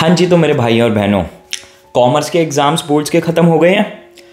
हाँ जी, तो मेरे भाई और बहनों, कॉमर्स के एग्जाम्स बोर्ड्स के ख़त्म हो गए हैं।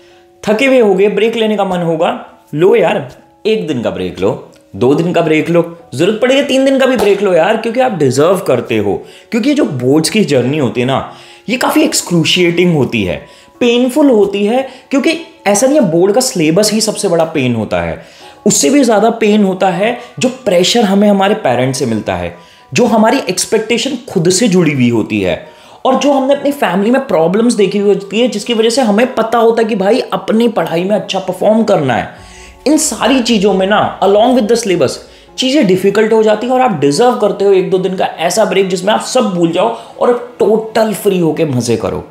थके हुए हो गए, ब्रेक लेने का मन होगा, लो यार, 1 दिन का ब्रेक लो, 2 दिन का ब्रेक लो, जरूरत पड़ेगी 3 दिन का भी ब्रेक लो यार, क्योंकि आप डिजर्व करते हो। क्योंकि ये जो बोर्ड्स की जर्नी होती है ना, ये काफ़ी एक्सक्रूशिएटिंग होती है, पेनफुल होती है। क्योंकि ऐसा नहीं है बोर्ड का सिलेबस ही सबसे बड़ा पेन होता है, उससे भी ज़्यादा पेन होता है जो प्रेशर हमें हमारे पेरेंट्स से मिलता है, जो हमारी एक्सपेक्टेशन खुद से जुड़ी हुई होती है, और जो हमने अपनी फैमिली में प्रॉब्लम्स देखी हुई होती है, जिसकी वजह से हमें पता होता है कि भाई अपनी पढ़ाई में अच्छा परफॉर्म करना है। इन सारी चीज़ों में ना, अलॉन्ग विद द सिलेबस, चीज़ें डिफिकल्ट हो जाती है और आप डिजर्व करते हो 1-2 दिन का ऐसा ब्रेक जिसमें आप सब भूल जाओ और टोटल फ्री होके मजे करो।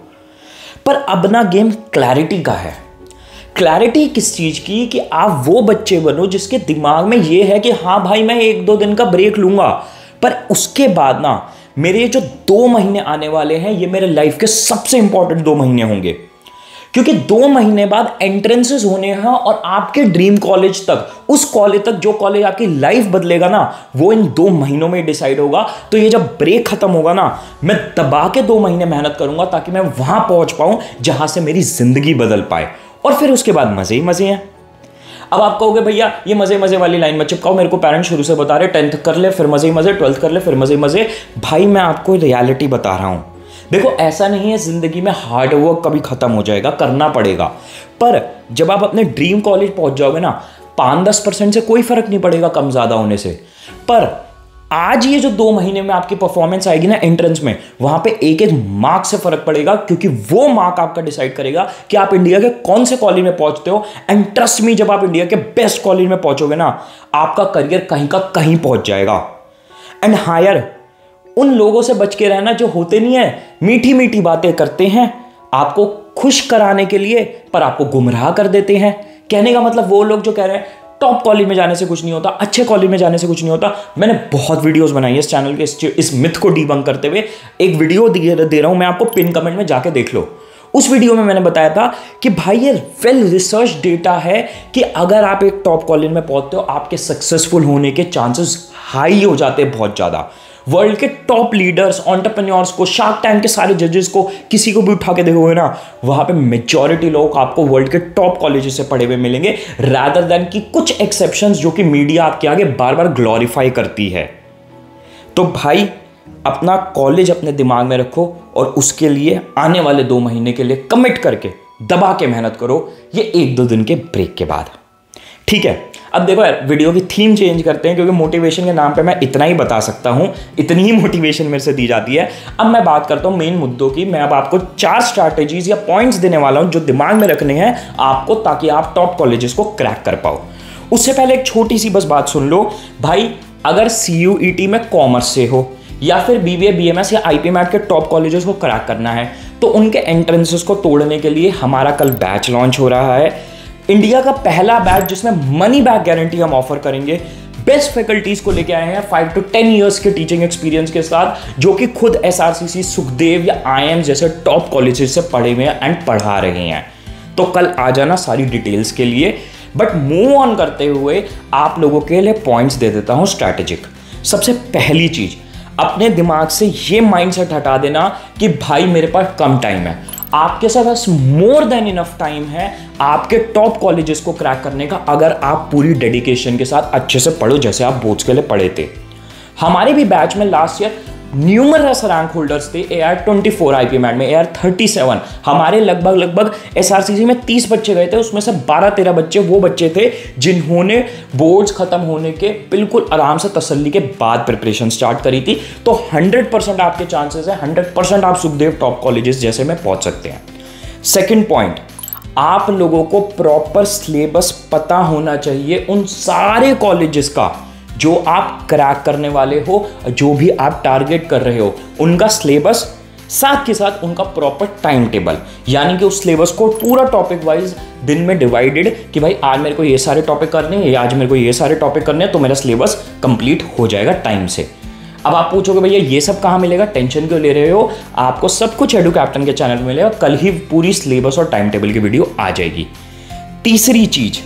पर अब ना गेम क्लैरिटी का है। क्लैरिटी किस चीज़ की? कि आप वो बच्चे बनो जिसके दिमाग में ये है कि हाँ भाई, मैं 1-2 दिन का ब्रेक लूंगा, पर उसके बाद ना मेरे जो 2 महीने आने वाले हैं, ये मेरे लाइफ के सबसे इंपॉर्टेंट 2 महीने होंगे। क्योंकि 2 महीने बाद एंट्रेंसेस होने हैं और आपके ड्रीम कॉलेज तक, उस कॉलेज तक जो कॉलेज आपकी लाइफ बदलेगा ना, वो इन 2 महीनों में डिसाइड होगा। तो ये जब ब्रेक खत्म होगा ना, मैं दबा के 2 महीने मेहनत करूंगा ताकि मैं वहां पहुंच पाऊं जहां से मेरी जिंदगी बदल पाए, और फिर उसके बाद मजे ही मजे हैं। अब आप कहोगे भैया ये मजे मजे वाली लाइन मत चिपकाओ, मेरे को पेरेंट्स शुरू से बता रहे 10th कर ले फिर मजे ही मजे, 12th कर ले फिर मजे ही मजे। भाई मैं आपको रियलिटी बता रहा हूं। देखो, ऐसा नहीं है जिंदगी में हार्ड वर्क कभी खत्म हो जाएगा, करना पड़ेगा। पर जब आप अपने ड्रीम कॉलेज पहुंच जाओगे ना, 5-10% से कोई फर्क नहीं पड़ेगा कम ज्यादा होने से। पर आज ये जो 2 महीने में आपकी परफॉर्मेंस आएगी ना एंट्रेंस में, वहां पे एक मार्क से फर्क पड़ेगा, क्योंकि वो मार्क आपका डिसाइड करेगा कि आप इंडिया के कौन से कॉलेज में पहुंचते हो। एंड ट्रस्ट मी, जब आप इंडिया के बेस्ट कॉलेज में पहुंचोगे ना, आपका करियर कहीं का कहीं पहुंच जाएगा। एंड हाँ यार, उन लोगों से बच के रहना जो होते नहीं है, मीठी मीठी बातें करते हैं आपको खुश कराने के लिए, पर आपको गुमराह कर देते हैं। कहने का मतलब वो लोग जो कह रहे हैं टॉप कॉलेज में जाने से कुछ नहीं होता, अच्छे कॉलेज में जाने से कुछ नहीं होता। मैंने बहुत वीडियोस बनाई है इस चैनल के इस मिथ को डीबंक करते हुए। एक वीडियो दे रहा हूं मैं आपको, पिन कमेंट में जाके देख लो। उस वीडियो में मैंने बताया था कि भाई ये वेल रिसर्च डेटा है कि अगर आप एक टॉप कॉलेज में पहुंचते हो, आपके सक्सेसफुल होने के चांसेस हाई हो जाते हैं बहुत ज्यादा। वर्ल्ड के टॉप लीडर्स, एंटरप्रेन्योर्स को, शार्क टैंक के सारे जजेस को, किसी को भी उठा के देखोगे ना, वहां पे मेजॉरिटी लोग आपको वर्ल्ड के टॉप कॉलेजेस से पढ़े हुए मिलेंगे, रादर देन कि कुछ एक्सेप्शंस जो कि मीडिया आपके आगे बार बार ग्लोरीफाई करती है। तो भाई अपना कॉलेज अपने दिमाग में रखो और उसके लिए आने वाले 2 महीने के लिए कमिट करके दबा के मेहनत करो, ये 1-2 दिन के ब्रेक के बाद। ठीक है, अब देखो यार, वीडियो की थीम चेंज करते हैं, क्योंकि मोटिवेशन के नाम पे मैं इतना ही बता सकता हूं, इतनी ही मोटिवेशन मेरे से दी जाती है। अब मैं बात करता हूं मेन मुद्दों की। मैं अब आपको 4 स्ट्रैटेजीज या पॉइंट्स देने वाला हूं जो दिमाग में रखने हैं आपको, ताकि आप टॉप कॉलेजेस को क्रैक कर पाओ। उससे पहले एक छोटी सी बस बात सुन लो भाई, अगर CUET में कॉमर्स से हो या फिर BBA BMS या IPMAT के टॉप कॉलेजेस को क्रैक करना है, तो उनके एंट्रेंसेस को तोड़ने के लिए हमारा कल बैच लॉन्च हो रहा है। इंडिया का पहला बैच जिसमें मनी बैक गारंटी हम ऑफर करेंगे। बेस्ट फैकल्टीज को लेके आए हैं 5 to 10 इयर्स के टीचिंग एक्सपीरियंस के साथ, जो कि खुद SRCC, सुखदेव या IIM जैसे टॉप कॉलेजेस से पढ़े हुए हैं एंड पढ़ा रहे हैं। तो कल आ जाना सारी डिटेल्स के लिए। बट मूव ऑन करते हुए आप लोगों के लिए पॉइंट्स दे देता हूं स्ट्रैटेजिक। सबसे पहली चीज, अपने दिमाग से ये माइंडसेट हटा देना कि भाई मेरे पास कम टाइम है। आपके पास मोर देन इनफ टाइम है आपके टॉप कॉलेजेस को क्रैक करने का, अगर आप पूरी डेडिकेशन के साथ अच्छे से पढ़ो, जैसे आप बोर्ड्स के लिए पढ़े थे। हमारे भी बैच में last year numerous rank holders थे। AR24 IPMAT में, AR37, हमारे लगभग SRCC में 30 बच्चे गए थे, उसमें से 12-13 बच्चे वो बच्चे थे जिन्होंने बोर्ड्स खत्म होने के बिल्कुल आराम से तसल्ली के बाद प्रिपरेशन स्टार्ट करी थी। तो 100% आपके चांसेस है, 100% आप सुखदेव टॉप कॉलेजेस जैसे में पहुंच सकते हैं। सेकेंड पॉइंट, आप लोगों को प्रॉपर सिलेबस पता होना चाहिए उन सारे कॉलेजेस का जो आप क्रैक करने वाले हो, जो भी आप टारगेट कर रहे हो, उनका सिलेबस, साथ के साथ उनका प्रॉपर टाइम टेबल, यानी कि उस सिलेबस को पूरा टॉपिक वाइज दिन में डिवाइडेड कि भाई आज मेरे को ये सारे टॉपिक करने हैं या आज मेरे को ये सारे टॉपिक करने हैं, तो मेरा सिलेबस कंप्लीट हो जाएगा टाइम से। अब आप पूछोगे भैया ये सब कहाँ मिलेगा, टेंशन क्यों ले रहे हो? आपको सब कुछ एडू कैप्टन के चैनल में मिलेगा। कल ही पूरी सिलेबस और टाइम टेबल की वीडियो आ जाएगी। तीसरी चीज,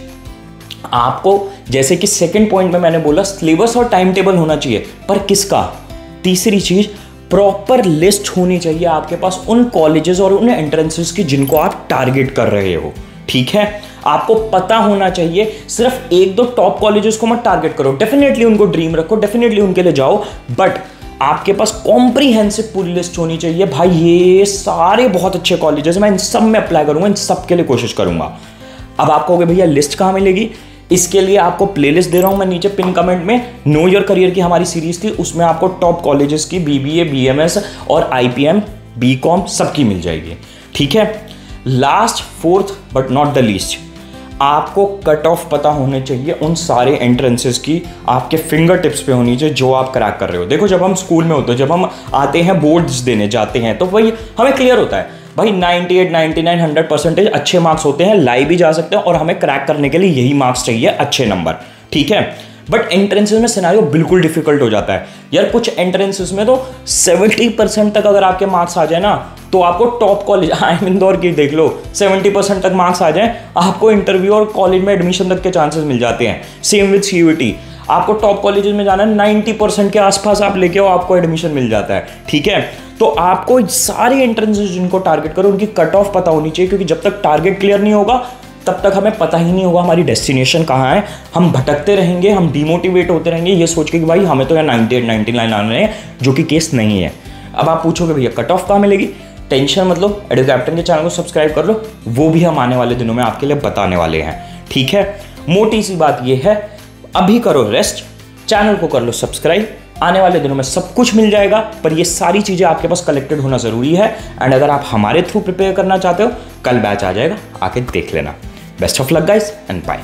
आपको जैसे कि सेकंड पॉइंट में मैंने बोला सिलेबस और टाइम टेबल होना चाहिए, पर किसका? तीसरी चीज, प्रॉपर लिस्ट होनी चाहिए आपके पास उन कॉलेजेस और उन एंट्रेंसेस की जिनको आप टारगेट कर रहे हो, ठीक है। आपको पता होना चाहिए, सिर्फ एक दो टॉप कॉलेजेस को मत टारगेट करो, डेफिनेटली उनको ड्रीम रखो, डेफिनेटली उनके लिए जाओ, बट आपके पास कॉम्प्रीहेंसिव पूरी लिस्ट होनी चाहिए। भाई ये सारे बहुत अच्छे कॉलेजेस, मैं इन सब में अप्लाई करूंगा, इन सब के लिए कोशिश करूंगा। अब आप कहोगे भैया लिस्ट कहां मिलेगी? इसके लिए आपको प्लेलिस्ट दे रहा हूं मैं नीचे पिन कमेंट में। नो योर करियर की हमारी सीरीज थी, उसमें आपको टॉप कॉलेजेस की BBA, BMS और IPM, BCom सबकी मिल जाएगी, ठीक है। Last, fourth but not the least, आपको कट ऑफ पता होने चाहिए उन सारे एंट्रेंसेस की, आपके फिंगर टिप्स पे होनी चाहिए जो आप क्रैक कर रहे हो। देखो जब हम स्कूल में होते हैं, जब हम आते हैं बोर्ड्स देने जाते हैं, तो वही हमें क्लियर होता है भाई 98, 99, 100% अच्छे मार्क्स होते हैं, लाई भी जा सकते हैं और हमें क्रैक करने के लिए यही मार्क्स चाहिए, अच्छे नंबर, ठीक है। बट एंट्रेंसेस में सिनेरियो बिल्कुल डिफिकल्ट हो जाता है यार। कुछ एंट्रेंसेस में तो 70% तक अगर आपके मार्क्स आ जाए ना, तो आपको टॉप कॉलेज, इंदौर की देख लो, 70% तक मार्क्स आ जाए, आपको इंटरव्यू और कॉलेज में एडमिशन तक के चांसेस मिल जाते हैं। सेम विद CUET, आपको टॉप कॉलेजेस में जाना है, 90% के आसपास आप लेके आओ, आपको एडमिशन मिल जाता है, ठीक है। तो आपको सारे एंट्रेंसेस जिनको टारगेट करो उनकी कट ऑफ पता होनी चाहिए, क्योंकि जब तक टारगेट क्लियर नहीं होगा तब तक हमें पता ही नहीं होगा हमारी डेस्टिनेशन कहाँ है। हम भटकते रहेंगे, हम डिमोटिवेट होते रहेंगे ये सोच के कि भाई हमें तो यार 98, 99 आने हैं, जो कि केस नहीं है। अब आप पूछोगे भैया कट ऑफ कहाँ मिलेगी? टेंशन मत लो, एडु कैप्टन के चैनल को सब्सक्राइब कर लो, वो भी हम आने वाले दिनों में आपके लिए बताने वाले हैं, ठीक है। मोटी सी बात ये है, अभी करो रेस्ट, चैनल को कर लो सब्सक्राइब, आने वाले दिनों में सब कुछ मिल जाएगा, पर ये सारी चीज़ें आपके पास कलेक्टेड होना ज़रूरी है। एंड अगर आप हमारे थ्रू प्रिपेयर करना चाहते हो, कल बैच आ जाएगा, आके देख लेना। Best of luck guys and bye.